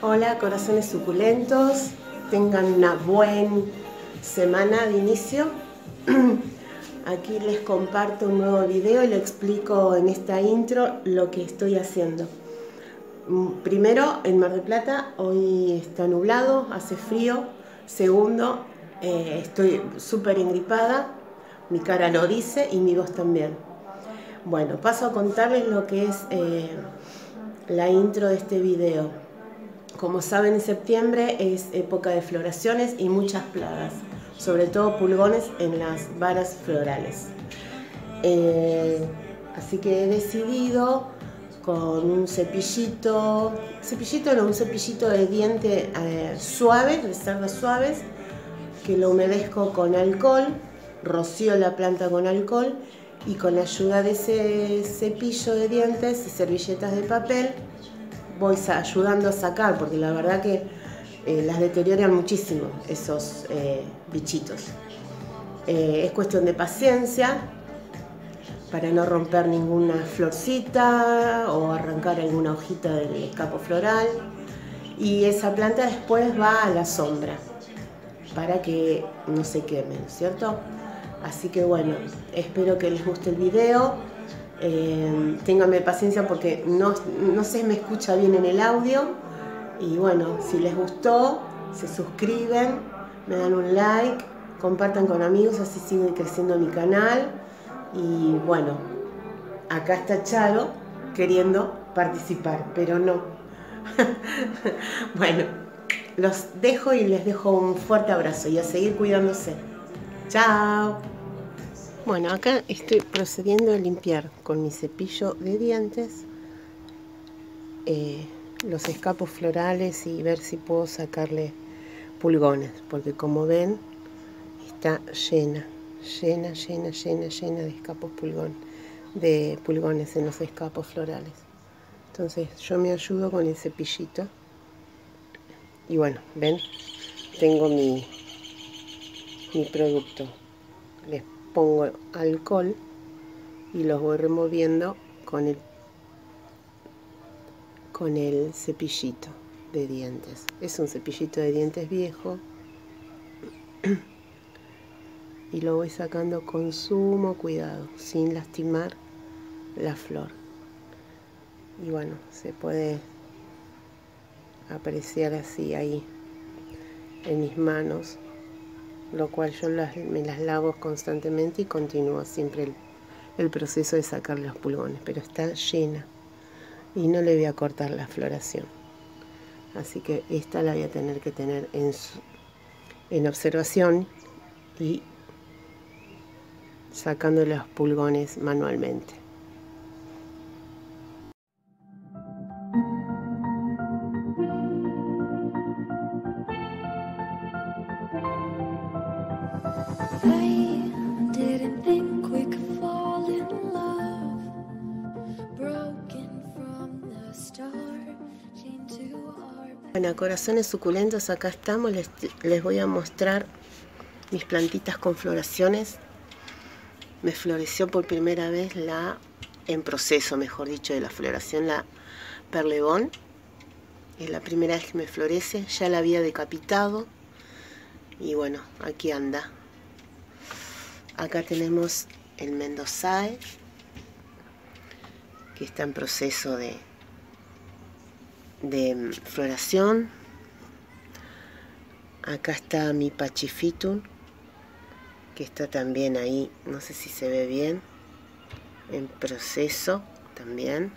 Hola corazones suculentos, tengan una buena semana de inicio. Aquí les comparto un nuevo video y le explico en esta intro lo que estoy haciendo. Primero, en Mar del Plata hoy está nublado, hace frío. Segundo, estoy súper engripada, mi cara lo dice y mi voz también. Bueno, paso a contarles lo que es la intro de este video. Como saben, en septiembre es época de floraciones y muchas plagas, sobre todo pulgones en las varas florales. Así que he decidido con un cepillito de diente suave, de cerdas suaves, que lo humedezco con alcohol, rocío la planta con alcohol y con la ayuda de ese cepillo de dientes y servilletas de papel voy ayudando a sacar, porque la verdad que las deterioran muchísimo esos bichitos. Es cuestión de paciencia para no romper ninguna florcita o arrancar alguna hojita del escapo floral, y esa planta después va a la sombra para que no se quemen, ¿cierto? Así que bueno, espero que les guste el video. Ténganme paciencia porque no se me escucha bien en el audio, y bueno, si les gustó se suscriben, me dan un like, compartan con amigos, así sigue creciendo mi canal. Y bueno, acá está Charo queriendo participar, pero no. Bueno, los dejo y les dejo un fuerte abrazo y a seguir cuidándose. Chao. Bueno, acá estoy procediendo a limpiar con mi cepillo de dientes los escapos florales y ver si puedo sacarle pulgones, porque como ven está llena de escapos de pulgones en los escapos florales. Entonces yo me ayudo con el cepillito y bueno, ven, tengo mi producto. Les pongo alcohol y los voy removiendo con el cepillito de dientes. Es un cepillito de dientes viejo y lo voy sacando con sumo cuidado, sin lastimar la flor. Y bueno, se puede apreciar así ahí en mis manos, lo cual yo me las lavo constantemente y continúo siempre el proceso de sacar los pulgones, pero está llena y no le voy a cortar la floración, así que esta la voy a tener que tener en observación y sacando los pulgones manualmente. Bueno, corazones suculentos, acá estamos. Les voy a mostrar mis plantitas con floraciones. Me floreció por primera vez en proceso, mejor dicho, de la floración, la Perlebón. Es la primera vez que me florece. Ya la había decapitado y bueno, aquí anda. Acá tenemos el Mendozae, que está en proceso de floración. Acá está mi Pachyphytum, que está también ahí, no sé si se ve bien, en proceso también.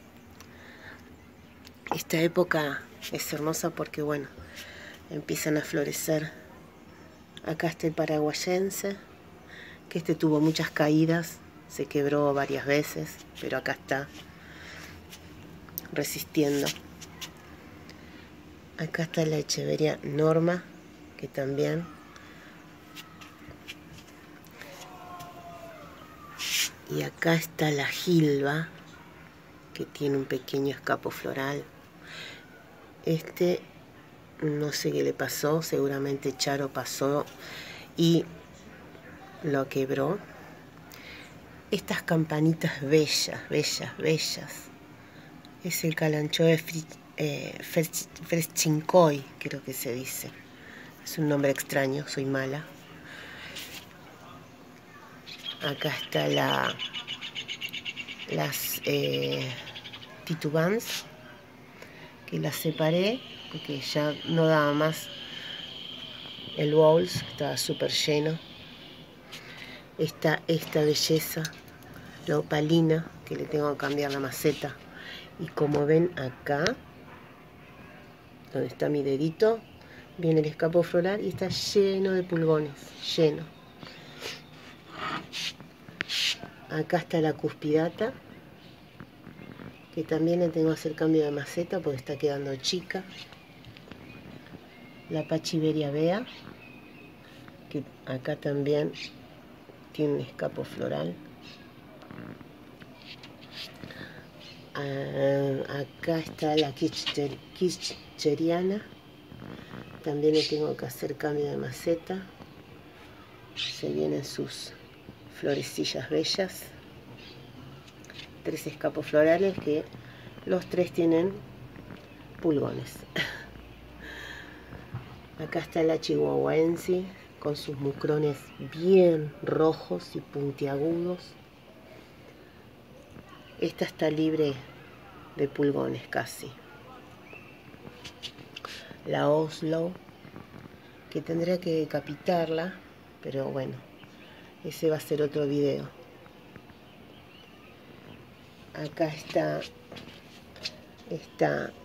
Esta época es hermosa porque bueno, empiezan a florecer. Acá está el paraguayense, que tuvo muchas caídas, se quebró varias veces, pero acá está resistiendo. Acá está la Echeveria Norma, que también. Y acá está la Gilba, que tiene un pequeño escapo floral. No sé qué le pasó, seguramente Charo pasó y lo quebró. Estas campanitas bellas. Es el Kalanchoe Felchinkoi, creo que se dice. Es un nombre extraño, soy mala. Acá está las titubans, que las separé porque ya no daba más el bowls, estaba súper lleno. Está esta belleza, la opalina, que le tengo que cambiar la maceta. Y como ven acá, donde está mi dedito, viene el escapo floral y está lleno de pulgones, lleno. Acá está la cuspidata, que también le tengo que hacer cambio de maceta porque está quedando chica. La Pachiveria Bea, que acá también tiene un escapo floral. Acá está la Kircheriana, también le tengo que hacer cambio de maceta. Se vienen sus florecillas bellas. 3 escapos florales que los 3 tienen pulgones. Acá está la chihuahuense con sus mucrones bien rojos y puntiagudos. Esta está libre de pulgones casi. La Oslo, que tendría que decapitarla, pero bueno, ese va a ser otro video. Acá está esta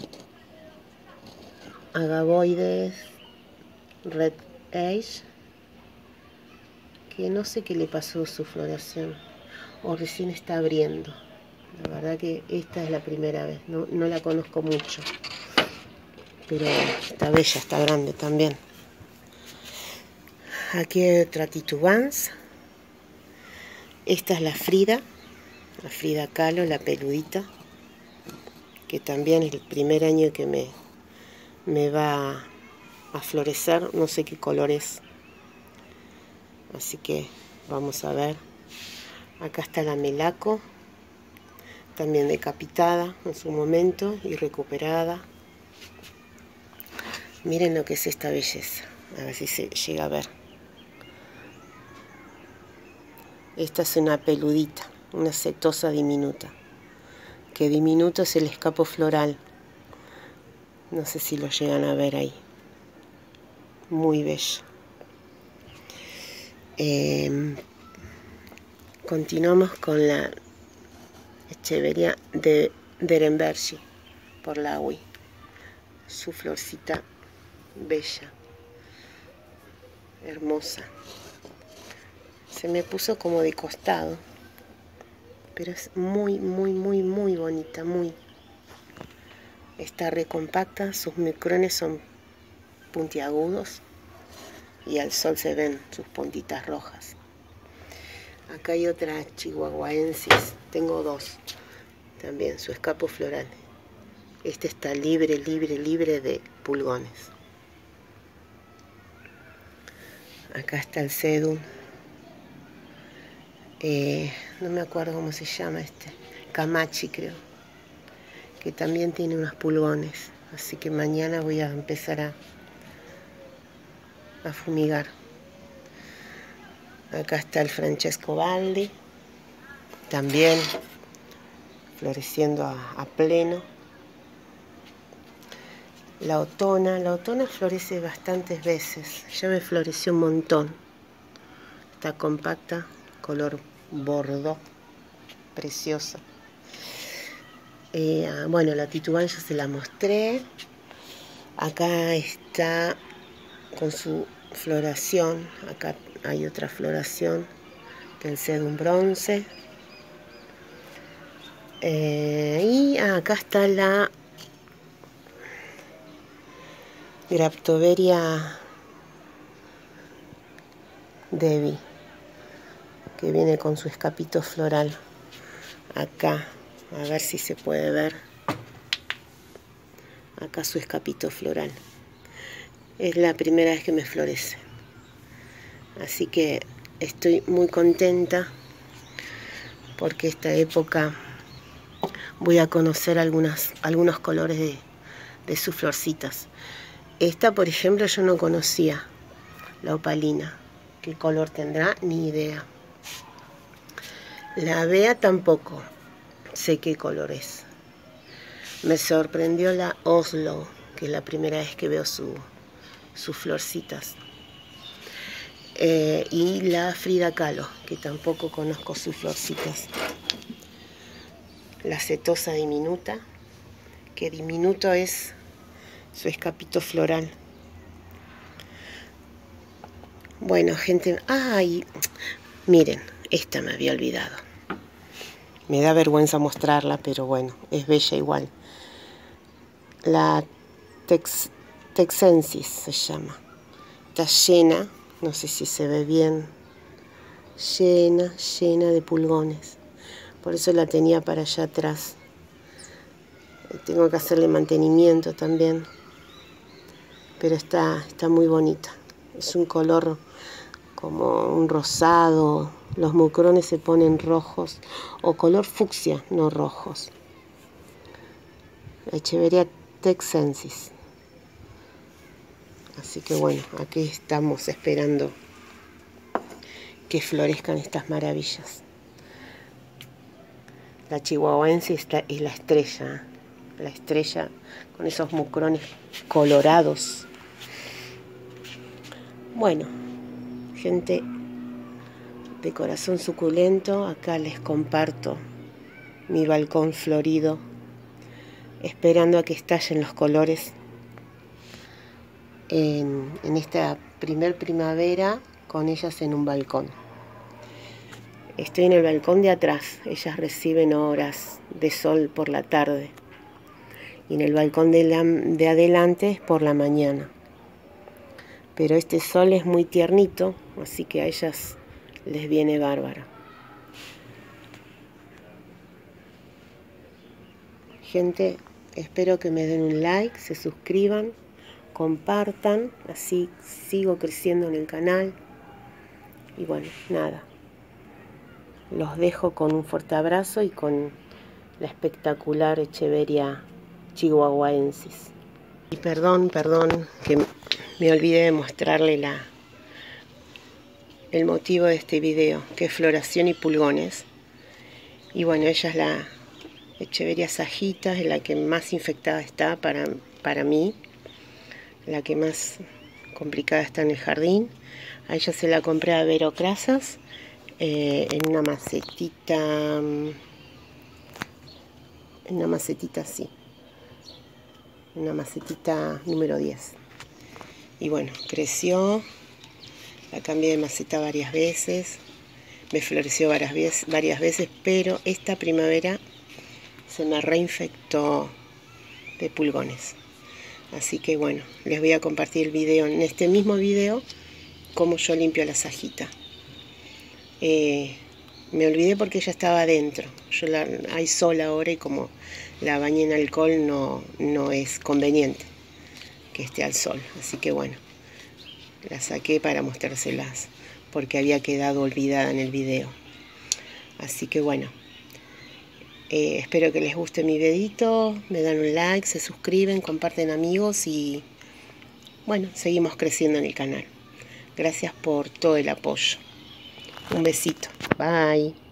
Agaboides Red Age, que no sé qué le pasó a su floración, o recién está abriendo. La verdad que esta es la primera vez, no la conozco mucho, pero está bella, está grande también. Aquí hay otra titubans. Esta es la Frida Kahlo, la peludita, que también es el primer año que me va a florecer. No sé qué color es, así que vamos a ver. Acá está la Melaco, también decapitada en su momento y recuperada. Miren lo que es esta belleza, a ver si se llega a ver. Esta es una peludita, una setosa diminuta, que diminuto es el escapo floral. No sé si lo llegan a ver ahí. Muy bello. Continuamos con la Echeveria de Derenbergi por la UI. Su florcita bella, hermosa. Se me puso como de costado, pero es muy bonita, muy. Está recompacta, sus micrones son puntiagudos y al sol se ven sus puntitas rojas. Acá hay otra chihuahuensis, tengo 2 también, su escapo floral. Este está libre de pulgones. Acá está el sedum. No me acuerdo cómo se llama este. Camachi creo. Que también tiene unos pulgones. Así que mañana voy a empezar a fumigar. Acá está el Francesco Baldi. También floreciendo a pleno. La otona florece bastantes veces. Ya me floreció un montón. Está compacta, color bordeaux, preciosa. Bueno, la titubán ya se la mostré. Acá está con su floración. Acá hay otra floración del sedum bronce. Y acá está la Graptoveria Devi, que viene con su escapito floral. Acá, a ver si se puede ver. Acá su escapito floral. Es la primera vez que me florece. Así que estoy muy contenta porque esta época voy a conocer algunos colores de sus florcitas. Esta, por ejemplo, yo no conocía, la opalina. ¿Qué color tendrá? Ni idea. La Bea tampoco sé qué color es. Me sorprendió la Oslo, que es la primera vez que veo sus florcitas. Y la Frida Kahlo, que tampoco conozco sus florcitas. La setosa diminuta, que diminuto es su escapito floral. Bueno, gente, ¡ay! Miren, esta me había olvidado. Me da vergüenza mostrarla, pero bueno, es bella igual. La Texensis se llama. Está llena, no sé si se ve bien, llena de pulgones. Por eso la tenía para allá atrás. Tengo que hacerle mantenimiento también. Pero está muy bonita. Es un color como un rosado. Los mucrones se ponen rojos o color fucsia, no rojos. La Echeveria Texensis. Así que bueno, aquí estamos esperando que florezcan estas maravillas. La chihuahuensis es la estrella con esos mucrones colorados. Bueno, gente de corazón suculento, acá les comparto mi balcón florido, esperando a que estallen los colores en esta primer primavera con ellas en un balcón. Estoy en el balcón de atrás, ellas reciben horas de sol por la tarde, y en el balcón de adelante es por la mañana. Pero este sol es muy tiernito, así que a ellas les viene bárbaro. Gente, espero que me den un like, se suscriban, compartan, así sigo creciendo en el canal. Y bueno, nada. Los dejo con un fuerte abrazo y con la espectacular Echeveria chihuahuensis. Y perdón, que me olvidé de mostrarle el motivo de este video, que es floración y pulgones. Y bueno, ella es la Echeveria sajita, es la que más infectada está para mí, la que más complicada está en el jardín. A ella se la compré a Vero Crasas en una macetita así, una macetita número 10. Y bueno, creció, la cambié de maceta varias veces, me floreció varias veces, pero esta primavera se me reinfectó de pulgones. Así que bueno, les voy a compartir el video, en este mismo video, cómo yo limpio la sajita. Me olvidé porque ella estaba adentro. Hay sol ahora y como la bañé en alcohol no es conveniente que esté al sol. Así que bueno, la saqué para mostrárselas porque había quedado olvidada en el video. Así que bueno, espero que les guste mi videito, me dan un like, se suscriben, comparten amigos y bueno, seguimos creciendo en el canal. Gracias por todo el apoyo. Un besito. Bye.